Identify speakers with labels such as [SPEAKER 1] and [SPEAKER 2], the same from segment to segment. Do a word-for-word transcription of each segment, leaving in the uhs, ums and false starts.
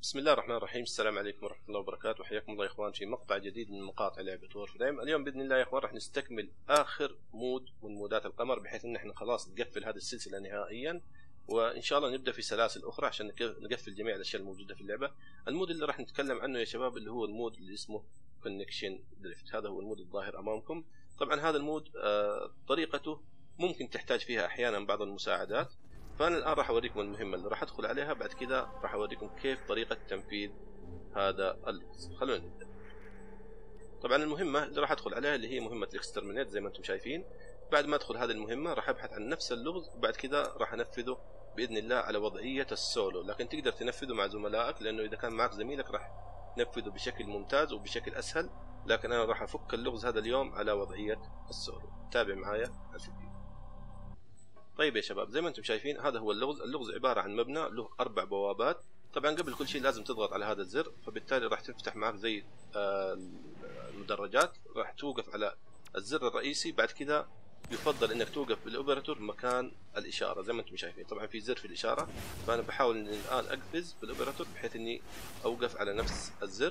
[SPEAKER 1] بسم الله الرحمن الرحيم. السلام عليكم ورحمة الله وبركاته، وحياكم الله يا اخوان في مقطع جديد من مقاطع لعبة وور فريم. اليوم باذن الله يا اخوان راح نستكمل اخر مود من مودات القمر، بحيث ان احنا خلاص نقفل هذه السلسلة نهائيا، وان شاء الله نبدا في سلاسل اخرى عشان نقفل جميع الاشياء الموجودة في اللعبة. المود اللي راح نتكلم عنه يا شباب اللي هو المود اللي اسمه كونكشن دريفت. هذا هو المود الظاهر امامكم. طبعا هذا المود آه طريقته ممكن تحتاج فيها احيانا بعض المساعدات، فأنا الآن راح أوريكم المهمة اللي راح أدخل عليها، بعد كذا راح أوريكم كيف طريقة تنفيذ هذا اللغز. خلونا نبدأ. طبعا المهمة اللي راح أدخل عليها اللي هي مهمة الاكسترمينيت زي ما أنتم شايفين. بعد ما أدخل هذه المهمة راح أبحث عن نفس اللغز، وبعد كذا راح أنفذه بإذن الله على وضعية السولو، لكن تقدر تنفذه مع زملائك، لأنه إذا كان معك زميلك راح تنفذه بشكل ممتاز وبشكل أسهل، لكن أنا راح أفك اللغز هذا اليوم على وضعية السولو. تابع معايا الفيديو. طيب يا شباب، زي ما انتم شايفين هذا هو اللغز. اللغز عبارة عن مبنى له أربع بوابات. طبعا قبل كل شيء لازم تضغط على هذا الزر، فبالتالي راح تفتح معك زي المدرجات، راح توقف على الزر الرئيسي. بعد كذا يفضل انك توقف بالاوبراتور مكان الاشارة زي ما انتم شايفين. طبعا في زر في الاشارة، فانا بحاول اني الان اقفز بالاوبراتور بحيث اني اوقف على نفس الزر.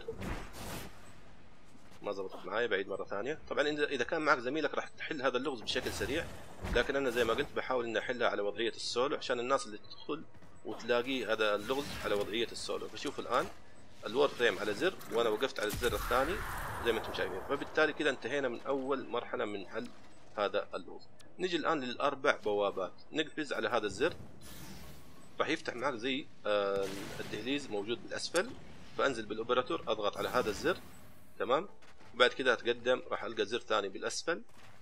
[SPEAKER 1] ما زبطت معايا، بعيد مرة ثانية. طبعا إذا كان معك زميلك راح تحل هذا اللغز بشكل سريع، لكن أنا زي ما قلت بحاول إني أحلها على وضعية السولو عشان الناس اللي تدخل وتلاقي هذا اللغز على وضعية السولو. فشوفوا الآن الوور فريم على زر وأنا وقفت على الزر الثاني زي ما أنتم شايفين، فبالتالي كذا انتهينا من أول مرحلة من حل هذا اللغز. نجي الآن للأربع بوابات، نقفز على هذا الزر راح يفتح معك زي الدهليز موجود بالأسفل، فأنزل بالأوبراتور أضغط على هذا الزر، تمام. وبعد كده اتقدم راح القى زر ثاني بالاسفل.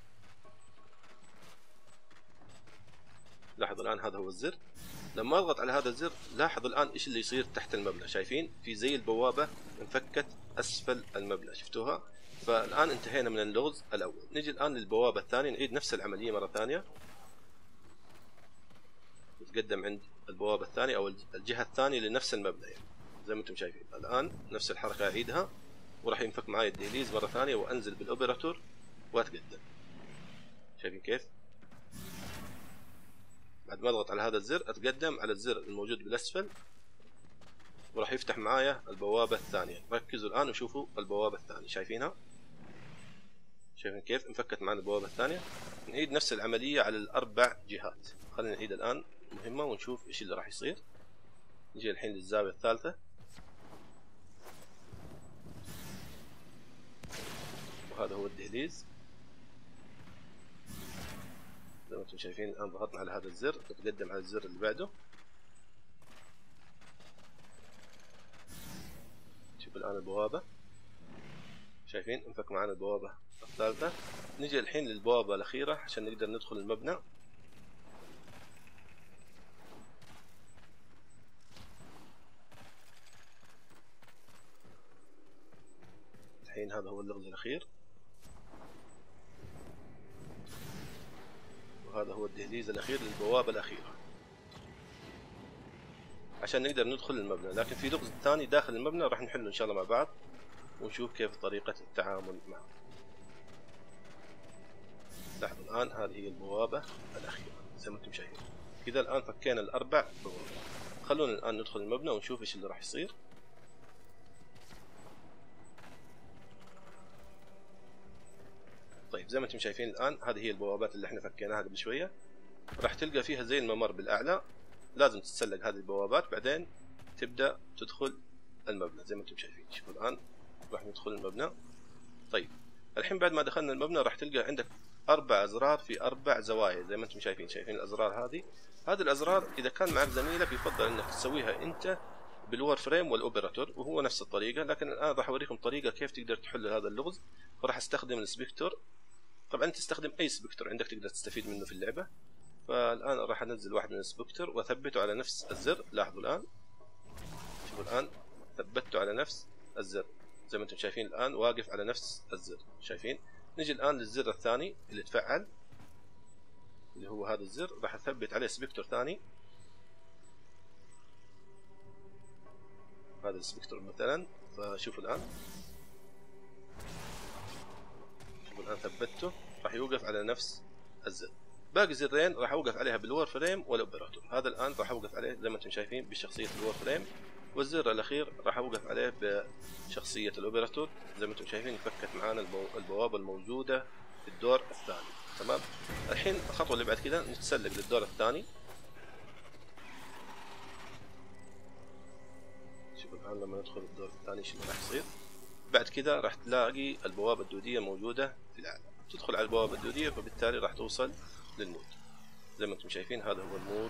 [SPEAKER 1] لاحظوا الان هذا هو الزر. لما اضغط على هذا الزر لاحظوا الان ايش اللي يصير تحت المبنى. شايفين في زي البوابه انفكت اسفل المبنى، شفتوها؟ فالان انتهينا من اللغز الاول. نجي الان للبوابه الثانيه، نعيد نفس العمليه مره ثانيه. نتقدم عند البوابه الثانيه او الجهه الثانيه لنفس المبنى، يعني زي ما انتم شايفين. الان نفس الحركه اعيدها، وراح ينفك معي الدهليز مرة ثانية، وأنزل بالأوبراتور وأتقدم. شايفين كيف؟ بعد ما أضغط على هذا الزر أتقدم على الزر الموجود بالأسفل، وراح يفتح معايا البوابة الثانية. ركزوا الآن وشوفوا البوابة الثانية، شايفينها؟ شايفين كيف انفكت معنا البوابة الثانية؟ نعيد نفس العملية على الأربع جهات. خلينا نعيد الآن مهمة ونشوف إيش اللي راح يصير. نجي الحين للزاوية الثالثة، وهذا هو الدهليز زي ما انتم شايفين. الان ضغطنا على هذا الزر نتقدم على الزر اللي بعده. شوف الان البوابه، شايفين انفك معنا البوابه الثالثه. نجي الحين للبوابه الاخيره عشان نقدر ندخل المبنى. الحين هذا هو اللغز الاخير، وهذا هو الدهليز الأخير للبوابة الأخيرة عشان نقدر ندخل المبنى. لكن في لغز ثاني داخل المبنى راح نحله إن شاء الله مع بعض ونشوف كيف طريقة التعامل معه. لاحظوا الآن هذه هي البوابة الأخيرة زي ما انتم شايفين. كذا الآن فكينا الأربع بوابات. خلونا الآن ندخل المبنى ونشوف إيش اللي راح يصير. طيب زي ما انتم شايفين الآن هذه هي البوابات اللي احنا فكيناها قبل شوية. راح تلقى فيها زي الممر بالأعلى، لازم تتسلق هذه البوابات بعدين تبدأ تدخل المبنى زي ما انتم شايفين. شوفوا الآن راح ندخل المبنى. طيب الحين بعد ما دخلنا المبنى راح تلقى عندك أربع أزرار في أربع زوايا زي ما انتم شايفين. شايفين الأزرار هذه؟ هذه الأزرار إذا كان معك زميلك يفضل إنك تسويها أنت بالوور فريم والأوبراتور، وهو نفس الطريقة. لكن الآن راح أوريكم طريقة كيف تقدر تحل هذا اللغز. فراح أستخدم السبكتور. طبعا تستخدم أي سبكتور عندك تقدر تستفيد منه في اللعبة. فالآن راح أنزل واحد من السبكتر وأثبته على نفس الزر. لاحظوا الآن، شوفوا الآن ثبته على نفس الزر زي ما انتم شايفين. الآن واقف على نفس الزر، شايفين؟ نجي الآن للزر الثاني اللي تفعل اللي هو هذا الزر، راح أثبت عليه سبكتور ثاني. هذا السبكتور مثلا، فشوفوا الآن، شوفوا الآن ثبته راح يوقف على نفس الزر. باقي زرين راح اوقف عليها بالوور فريم والاوبراتور. هذا الان راح اوقف عليه زي ما انتم شايفين بشخصيه الوور فريم، والزر الاخير راح اوقف عليه بشخصية الاوبراتور. زي ما انتم شايفين فكت معانا البو... البوابة الموجودة في الدور الثاني. تمام. الحين الخطوة اللي بعد كده نتسلق للدور الثاني. شوفوا الان لما ندخل الدور الثاني شنو راح يصير. بعد كده راح تلاقي البوابة الدودية موجودة في الأعلى، تدخل على البوابة الدودية فبالتالي راح توصل للمود. زي ما انتم شايفين هذا هو المود.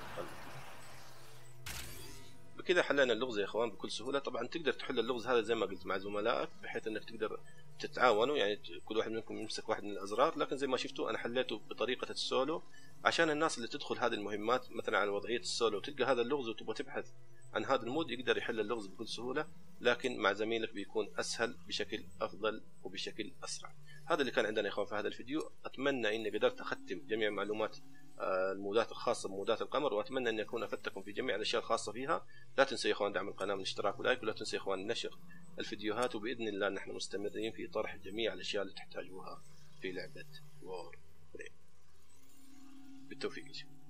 [SPEAKER 1] بكذا حلينا اللغز يا اخوان بكل سهولة. طبعا تقدر تحل اللغز هذا زي ما قلت مع زملائك بحيث انك تقدر تتعاونوا، يعني كل واحد منكم يمسك واحد من الازرار، لكن زي ما شفتوا انا حليته بطريقة السولو عشان الناس اللي تدخل هذه المهمات مثلا على وضعية السولو وتلقى هذا اللغز وتبغى تبحث عن هذا المود يقدر يحل اللغز بكل سهولة، لكن مع زميلك بيكون اسهل بشكل افضل وبشكل اسرع. هذا اللي كان عندنا يا اخوان في هذا الفيديو. اتمنى اني قدرت اختم جميع معلومات المودات الخاصة بمودات القمر، واتمنى ان اكون افدتكم في جميع الاشياء الخاصة فيها. لا تنسوا يا اخوان دعم القناة من اشتراك ولايك، ولا تنسوا يا اخوان نشر الفيديوهات، وباذن الله نحن مستمرين في طرح جميع الاشياء اللي تحتاجوها في لعبة وور فريم. بالتوفيق.